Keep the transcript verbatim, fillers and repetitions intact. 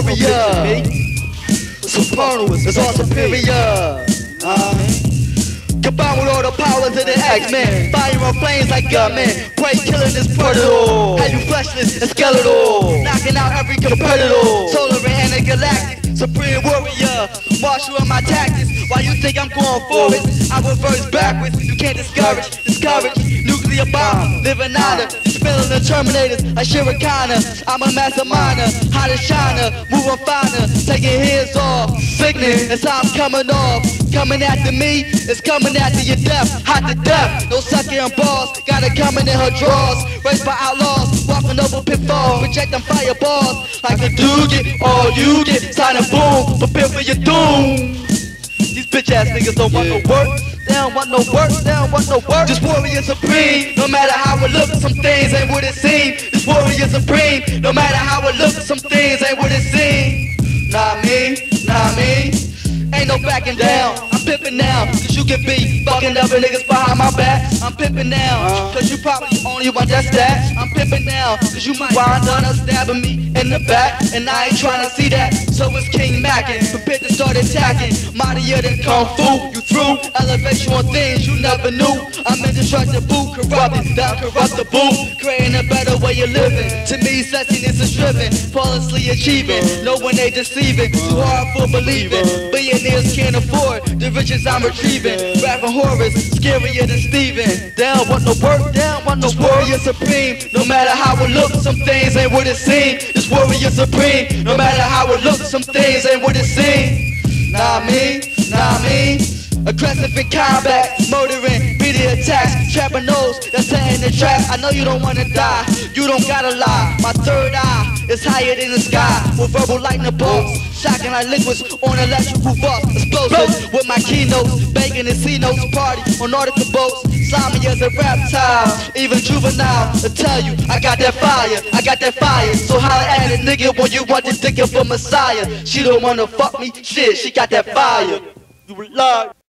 warrior. Supernal is all superior. Uh, Combined with all the powers of the X-Men, fire on flames like gunmen, prey killing this predator. Have you fleshless and skeletal, knocking out every competitor. Solar and intergalactic, supreme warrior, marshal of my tactics. While you think I'm going forward, I reverse backwards. You can't discourage, discourage. Nuclear bomb, living honor, dispelling the Terminators like Shirikana. I'm a masterminder, hottest shiner, moving finer, taking heads off. Sickening as I'm coming off. Coming after me, it's coming after your death. Hot to death, no sucking and balls. Got it coming in her drawers. Raised by outlaws, walking over pitfalls. Projecting fireballs like a dude get all you get. Sign a boom, prepare for your doom. These bitch ass niggas don't want no work. They don't want no work, they don't want no work. This warrior supreme, no matter how it looks, some things ain't what it seems. This warrior supreme, no matter how it looks, some things ain't what it seems. Nah me, nah me. Ain't no backing down, I'm pimpin' now. Cause you can be fucking other niggas behind my back. I'm pimpin' now, cause you probably only want that stat. I'm pimpin' now, cause you might wind up stabbing me in the back. And I ain't tryna see that, so it's King Mackin'. Prepared to start attacking, mightier than Kung Fu. You through, elevate you on things you never knew. I'm indestructible, corrupted, that corruptible. Creating a better way of living. To me, sexiness is driven, flawlessly achieving. Know when they deceiving, too hard for believing. Billionaires can't afford the riches I'm retrieving. Rapping horrors, scarier than Steven. They don't want no work, they don't want no warrior supreme. No matter how it looks, some things ain't what it seems. This warrior supreme, no matter how it looks, some things ain't what it seems. Nah me, nah me. Aggressive in combat, murdering, media attacks, trapping those that's setting the traps. I know you don't wanna die, you don't gotta lie. My third eye is higher than the sky, with verbal lightning bolts, shocking like liquids on electrical vaults. Explosive with my keynotes, banging in C-notes, party on article boats. Slimy as a reptile, even juvenile. I tell you, I got that fire, I got that fire. So holla at a nigga when you want to think of a messiah. She don't wanna fuck me, shit, she got that fire. You lie.